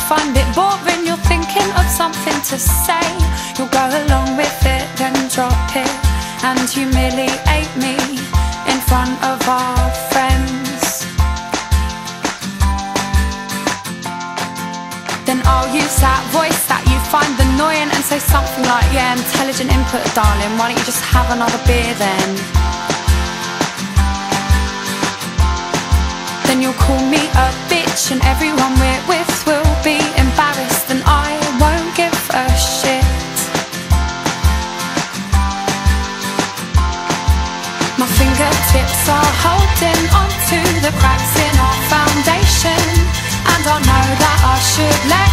find it boring, you're thinking of something to say. You'll go along with it, then drop it and humiliate me in front of our friends. Then I'll use that voice that you find annoying and say something like, yeah, intelligent input, darling, why don't you just have another beer then? Then you'll call me a bitch and everyone we're with will be embarrassed, and I won't give a shit. My fingertips are holding onto the cracks in our foundation, and I know that I should let